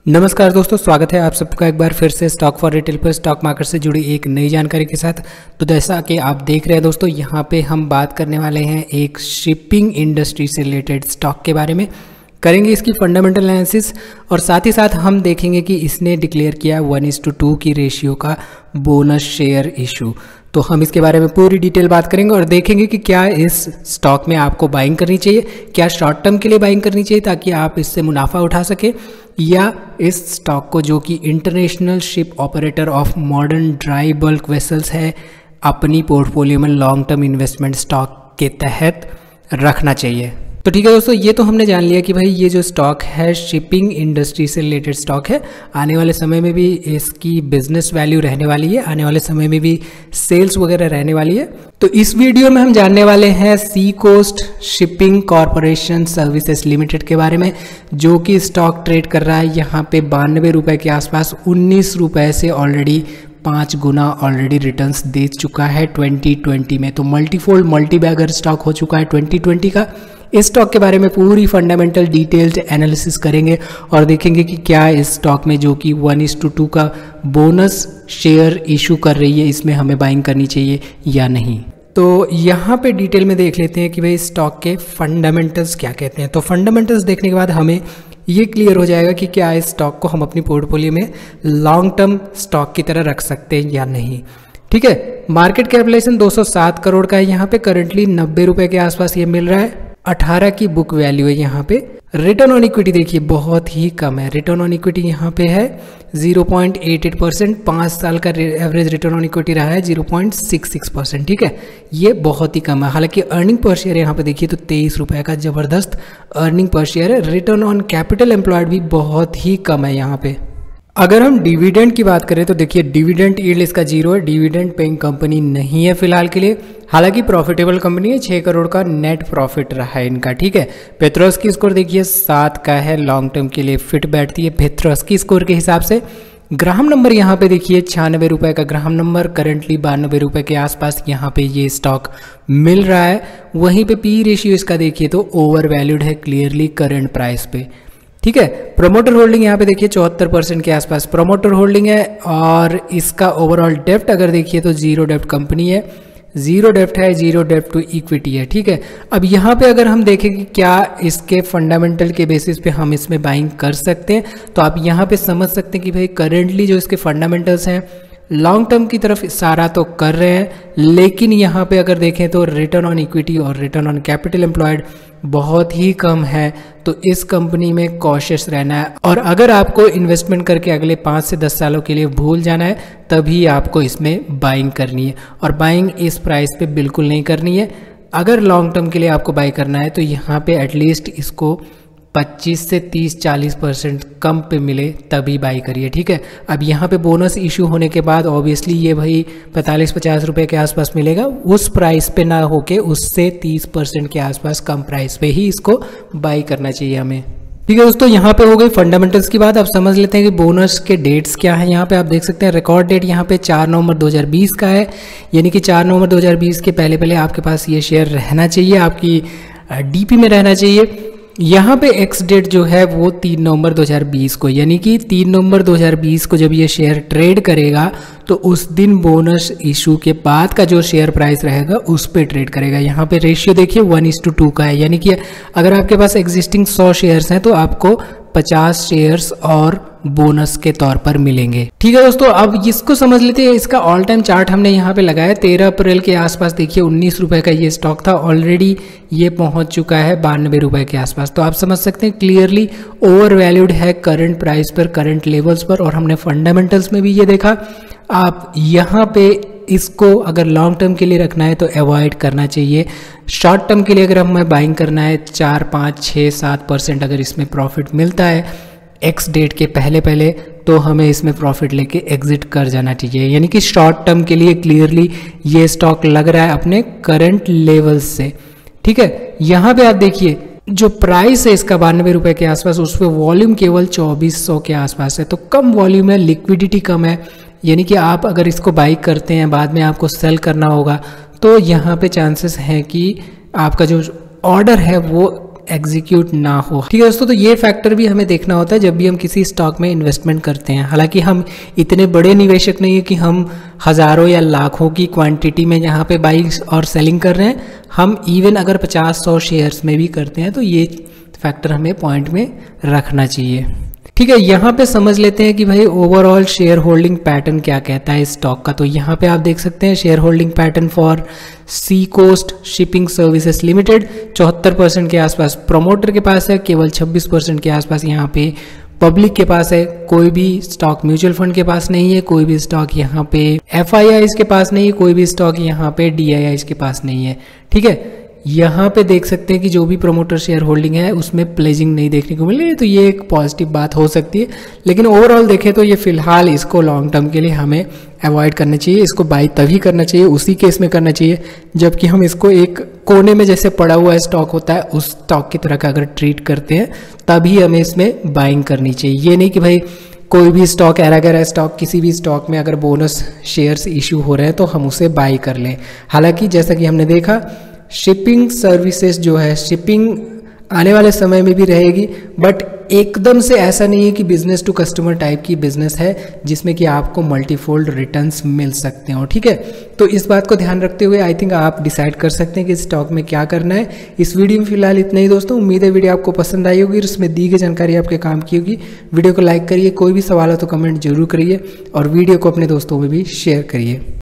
नमस्कार दोस्तों, स्वागत है आप सबका एक बार फिर से स्टॉक फॉर रिटेल पर स्टॉक मार्केट से जुड़ी एक नई जानकारी के साथ। तो जैसा कि आप देख रहे हैं दोस्तों, यहाँ पे हम बात करने वाले हैं एक शिपिंग इंडस्ट्री से रिलेटेड स्टॉक के बारे में। करेंगे इसकी फंडामेंटल एनालिसिस और साथ ही साथ हम देखेंगे कि इसने डिक्लेयर किया 1:2 की रेशियो का बोनस शेयर इशू। तो हम इसके बारे में पूरी डिटेल बात करेंगे और देखेंगे कि क्या इस स्टॉक में आपको बाइंग करनी चाहिए, क्या शॉर्ट टर्म के लिए बाइंग करनी चाहिए ताकि आप इससे मुनाफा उठा सके, या इस स्टॉक को जो कि international ship operator of modern dry bulk vessels है अपनी पोर्टफोलियो में लॉन्ग टर्म इन्वेस्टमेंट स्टॉक के तहत रखना चाहिए। तो ठीक है दोस्तों, ये तो हमने जान लिया कि भाई ये जो स्टॉक है शिपिंग इंडस्ट्री से रिलेटेड स्टॉक है। आने वाले समय में भी इसकी बिजनेस वैल्यू रहने वाली है, आने वाले समय में भी सेल्स वगैरह रहने वाली है। तो इस वीडियो में हम जानने वाले हैं sea coast shipping corporation services limited के बारे में, जो कि स्टॉक ट्रेड कर रहा है यहाँ पे 92 रुपये के आसपास। 19 रुपये से ऑलरेडी 5 गुना ऑलरेडी रिटर्न्स दे चुका है 2020 में। तो मल्टीफोल्ड मल्टी बैगर स्टॉक हो चुका है 2020 का। इस स्टॉक के बारे में पूरी फंडामेंटल डिटेल्ड एनालिसिस करेंगे और देखेंगे कि क्या इस स्टॉक में जो कि 1:2 का बोनस शेयर इशू कर रही है, इसमें हमें बाइंग करनी चाहिए या नहीं। तो यहाँ पे डिटेल में देख लेते हैं कि भाई स्टॉक के फंडामेंटल्स क्या कहते हैं। तो फंडामेंटल्स देखने के बाद हमें ये क्लियर हो जाएगा कि क्या इस स्टॉक को हम अपनी पोर्टफोलियो में लॉन्ग टर्म स्टॉक की तरह रख सकते हैं या नहीं। ठीक है, मार्केट कैपिटलाइजेशन 207 करोड़ का है यहाँ पे, करंटली 90 रुपये के आसपास ये मिल रहा है। 18 की बुक वैल्यू है यहाँ पे। रिटर्न ऑन इक्विटी देखिए बहुत ही कम है, रिटर्न ऑन इक्विटी यहाँ पे है 0.88%। 5 साल का एवरेज रिटर्न ऑन इक्विटी रहा है 0.66%। ठीक है, ये बहुत ही कम है। हालांकि अर्निंग पर शेयर यहाँ पे देखिए तो 23 रुपये का जबरदस्त अर्निंग पर शेयर है। रिटर्न ऑन कैपिटल एम्प्लॉयड भी बहुत ही कम है यहाँ पे। अगर हम डिविडेंड की बात करें तो देखिए डिविडेंड यील्ड इसका 0 है। डिविडेंड पेइंग कंपनी नहीं है फिलहाल के लिए, हालांकि प्रॉफिटेबल कंपनी है। 6 करोड़ का नेट प्रॉफिट रहा है इनका। ठीक है, पेट्रोस की स्कोर देखिए 7 का है, लॉन्ग टर्म के लिए फिट बैठती है पेट्रोस की स्कोर के हिसाब से। ग्राहम नंबर यहाँ पे देखिए 96 रुपये का ग्राहम नंबर, करंटली 92 रुपये के आसपास यहाँ पे ये स्टॉक मिल रहा है। वहीं पे पी रेशियो इसका देखिए तो ओवर वैल्यूड है क्लियरली करंट प्राइस पे। ठीक है, प्रमोटर होल्डिंग यहाँ पे देखिए 74% के आसपास प्रमोटर होल्डिंग है। और इसका ओवरऑल डेप्ट अगर देखिए तो जीरो डेप्ट कंपनी है, जीरो डेप्ट है, जीरो डेप्ट टू इक्विटी है। ठीक है, अब यहाँ पे अगर हम देखें कि क्या इसके फंडामेंटल के बेसिस पे हम इसमें बाइंग कर सकते हैं, तो आप यहाँ पे समझ सकते हैं कि भाई करेंटली जो इसके फंडामेंटल्स हैं लॉन्ग टर्म की तरफ इशारा तो कर रहे हैं, लेकिन यहाँ पे अगर देखें तो रिटर्न ऑन इक्विटी और रिटर्न ऑन कैपिटल एम्प्लॉयड बहुत ही कम है। तो इस कंपनी में कॉशियस रहना है और अगर आपको इन्वेस्टमेंट करके अगले 5 से 10 सालों के लिए भूल जाना है तभी आपको इसमें बाइंग करनी है, और बाइंग इस प्राइस पे बिल्कुल नहीं करनी है। अगर लॉन्ग टर्म के लिए आपको बाई करना है तो यहाँ पे एटलीस्ट इसको 25 से 30-40% कम पे मिले तभी बाई करिए। ठीक है, अब यहाँ पे बोनस इशू होने के बाद ऑब्वियसली ये भाई 45-50 रुपये के आसपास मिलेगा, उस प्राइस पे ना होके उससे 30% के आसपास कम प्राइस पे ही इसको बाई करना चाहिए हमें। ठीक है दोस्तों, यहाँ पे हो गई फंडामेंटल्स की बात। अब समझ लेते हैं कि बोनस के डेट्स क्या है। यहाँ पे आप देख सकते हैं रिकॉर्ड डेट यहाँ पे 4 नवंबर 2020 का है, यानी कि 4 नवंबर 2020 के पहले पहले आपके पास ये शेयर रहना चाहिए, आपकी डीपी में रहना चाहिए। यहाँ पे एक्स डेट जो है वो 3 नवंबर 2020 को, यानी कि 3 नवंबर 2020 को जब ये शेयर ट्रेड करेगा तो उस दिन बोनस इशू के बाद का जो शेयर प्राइस रहेगा उस पे ट्रेड करेगा। यहाँ पे रेशियो देखिए 1:2 का है, यानी कि अगर आपके पास एग्जिस्टिंग 100 शेयर्स हैं तो आपको 50 शेयर्स और बोनस के तौर पर मिलेंगे। ठीक है दोस्तों, अब इसको समझ लेते हैं। इसका ऑल टाइम चार्ट हमने यहाँ पे लगाया 13 अप्रैल के आसपास। देखिए 19 रुपये का ये स्टॉक था, ऑलरेडी ये पहुंच चुका है 92 रुपये के आसपास। तो आप समझ सकते हैं क्लियरली ओवर वैल्यूड है करंट प्राइस पर, करंट लेवल्स पर, और हमने फंडामेंटल्स में भी ये देखा। आप यहाँ पे इसको अगर लॉन्ग टर्म के लिए रखना है तो अवॉइड करना चाहिए। शॉर्ट टर्म के लिए अगर हमें बाइंग करना है 4, 5, 6, 7% अगर इसमें प्रॉफिट मिलता है एक्स डेट के पहले पहले, तो हमें इसमें प्रॉफिट लेके एग्जिट कर जाना चाहिए। यानी कि शॉर्ट टर्म के लिए क्लियरली ये स्टॉक लग रहा है अपने करंट लेवल्स से। ठीक है, यहाँ पे आप देखिए जो प्राइस है इसका 92 रुपये के आसपास, उस पर वॉल्यूम केवल 2400 के आसपास है। तो कम वॉल्यूम है, लिक्विडिटी कम है, यानी कि आप अगर इसको बाई करते हैं बाद में आपको सेल करना होगा तो यहाँ पे चांसेस हैं कि आपका जो ऑर्डर है वो एग्जीक्यूट ना हो। ठीक है दोस्तों, तो ये फैक्टर भी हमें देखना होता है जब भी हम किसी स्टॉक में इन्वेस्टमेंट करते हैं। हालांकि हम इतने बड़े निवेशक नहीं है कि हम हज़ारों या लाखों की क्वांटिटी में यहाँ पे बाइंग और सेलिंग कर रहे हैं। हम इवन अगर 50-100 शेयर्स में भी करते हैं तो ये फैक्टर हमें पॉइंट में रखना चाहिए। ठीक है, यहाँ पे समझ लेते हैं कि भाई ओवरऑल शेयर होल्डिंग पैटर्न क्या कहता है इस स्टॉक का। तो यहाँ पे आप देख सकते हैं share holding pattern for sea coast shipping services limited 74% के आसपास प्रमोटर के पास है, केवल 26% के आसपास यहाँ पे पब्लिक के पास है। कोई भी स्टॉक म्यूचुअल फंड के पास नहीं है, कोई भी स्टॉक यहाँ पे FIIs के पास नहीं है, कोई भी स्टॉक यहाँ पे DIIs के पास नहीं है। ठीक है, यहाँ पे देख सकते हैं कि जो भी प्रमोटर शेयर होल्डिंग है उसमें प्लेजिंग नहीं देखने को मिल रही है, तो ये एक पॉजिटिव बात हो सकती है। लेकिन ओवरऑल देखें तो ये फिलहाल इसको लॉन्ग टर्म के लिए हमें अवॉइड करना चाहिए। इसको बाई तभी करना चाहिए, उसी केस में करना चाहिए जबकि हम इसको एक कोने में जैसे पड़ा हुआ स्टॉक होता है उस स्टॉक की तरह का अगर ट्रीट करते हैं तभी हमें इसमें बाइंग करनी चाहिए। ये नहीं कि भाई कोई भी स्टॉक एरागर स्टॉक, किसी भी स्टॉक में अगर बोनस शेयर्स इशू हो रहे हैं तो हम उसे बाई कर लें। हालांकि जैसा कि हमने देखा शिपिंग सर्विसेज जो है, शिपिंग आने वाले समय में भी रहेगी, बट एकदम से ऐसा नहीं है कि बिजनेस टू कस्टमर टाइप की बिजनेस है जिसमें कि आपको मल्टीफोल्ड रिटर्न्स मिल सकते हो। ठीक है, तो इस बात को ध्यान रखते हुए आई थिंक आप डिसाइड कर सकते हैं कि स्टॉक में क्या करना है। इस वीडियो में फिलहाल इतना ही दोस्तों। उम्मीद है वीडियो आपको पसंद आई होगी और उसमें दी गई जानकारी आपके काम की होगी। वीडियो को लाइक करिए, कोई भी सवाल हो तो कमेंट जरूर करिए और वीडियो को अपने दोस्तों में भी शेयर करिए।